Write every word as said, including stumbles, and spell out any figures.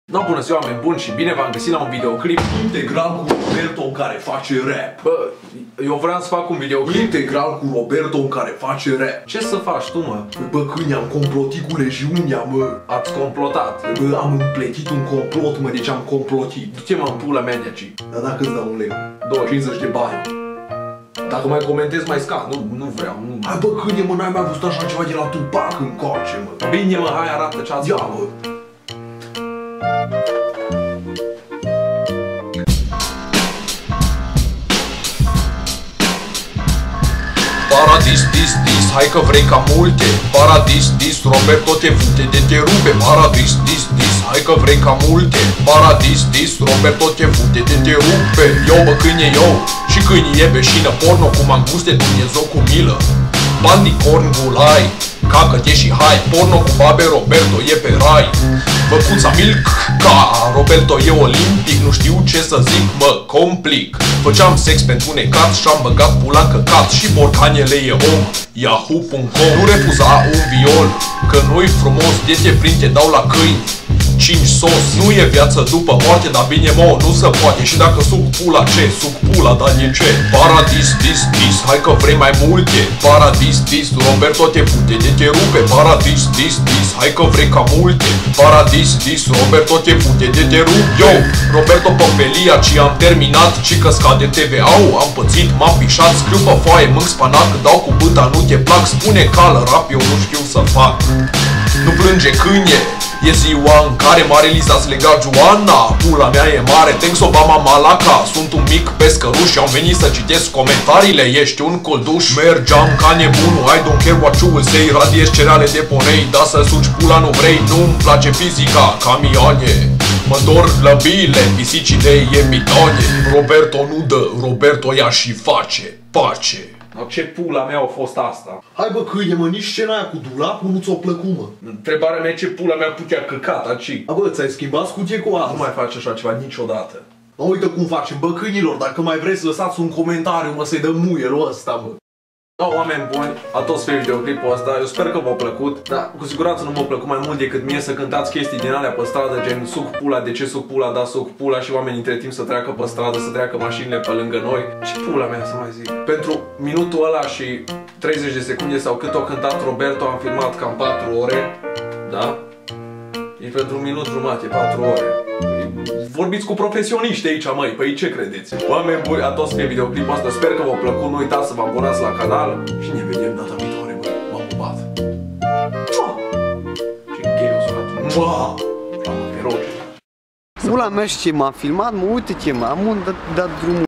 No, bună ziua, oameni buni și bine v-am găsit la un videoclip integral cu Roberto în care face rap. Bă, eu vreau să fac un videoclip Integral cu Roberto în care face rap. Ce să faci tu, mă? Bă, câine, am complotit cu regiunea, mă. Ați complotat. Bă, am împletit un complot, mă, deci am complotit. Du-te, mă, în pula mea de aici. Dar dacă îți dau un leu? cincizeci de bani. Dacă mai comentezi, mai scad. Nu, nu vreau, nu. Hai, bă, câine, mă, n-ai mai văzut așa ceva de la Tupac încoace, mă. Bine, mă, hai, arată ce-ați Ia, bă. Paradis, dis, dis, hai că vrei ca multe. Paradis, dis, Roberto te fute de te rupe. Paradis, dis, dis, hai că vrei ca multe. Paradis, dis, Roberto te fute de te rupe. Yo, bă, câine, yo, și câinii e beșină. Porno cu manguste, Dumnezeu cu milă. Bandi, corn, gulai, cacă-te și hai. Porno cu babe, Roberto e pe rai. Băcuța milk, ca Roberto e olimpic. Nu știu ce să zic, mă complic. Făceam sex pentru necat și-am băgat pula în căcat. Și borcanele e om, yahoo punct com. Nu refuza un viol, că nu-i frumos. De te prind, te dau la câini cinci sos. Nu e viață după moarte, dar bine, mă, nu se poate. Și dacă suc pula, ce? Suc pula, dar de ce? Paradis, dis, dis, hai că vrei mai multe. Paradis, dis, Roberto te fute de te rupe. Paradis, dis, dis, hai că vrei ca multe. Paradis, dis, Roberto te fute de te rupe. Yo, Roberto Popelia, ci am terminat. Ci că scade T V A-ul, am pățit, m-am pișat. Scriu pe foaie, mânc spanac, dau cu bâta, nu te plac. Spune cală, rap, eu nu știu să fac. Nu plânge câine, e ziua în care m-a realizat legat Joana. Pula mea e mare, thanks Obama Malaca. Sunt un mic pescăruș și am venit să citesc comentariile. Ești un colduș. Mergeam ca nebunul, I don't care what you will say. Radiezi cereale de ponei, da să suci pula nu vrei. Nu-mi place fizica, camioane. Mă dor lăbile, pisicii de e bidone. Roberto nu dă, Roberto ia și face pace. Ce pula mea a fost asta? Hai, bă, câine, mă, nici scena aia cu dulapul nu ți-o plăcut, mă. Întrebarea mea, ce pula mea putea căcat, aci? A, bă, ți-ai schimbat scutie cu asta. Nu mai faci așa ceva niciodată. Mă, uite cum facem, bă, câinilor, dacă mai vreți lăsați un comentariu, mă, să-i dăm muielul ăsta, mă. No, oameni buni, a toți fie videoclipul ăsta, eu sper că v-a plăcut, dar cu siguranță nu m-a plăcut mai mult decât mie să cântați chestii din alea pe stradă, gen suc pula, de ce suc pula, da suc pula și oamenii între timp să treacă pe stradă, să treacă mașinile pe lângă noi. Ce pula mea să mai zic? Pentru minutul ăla și treizeci de secunde sau cât a cântat Roberto am filmat cam patru ore, da? E pentru un minut jumate, patru ore. Vorbiți cu profesioniști aici, măi, păi ce credeți? Oameni buni, a toți fie videoclipul ăsta, sper că v-a plăcut, nu uitați să vă abonați la canal și ne vedem data viitoare, bă, m-am pupat. Ce gay o sunat. Mua! Pula mea și ce m-a filmat, mă, uite-te, mă, am dat drumul.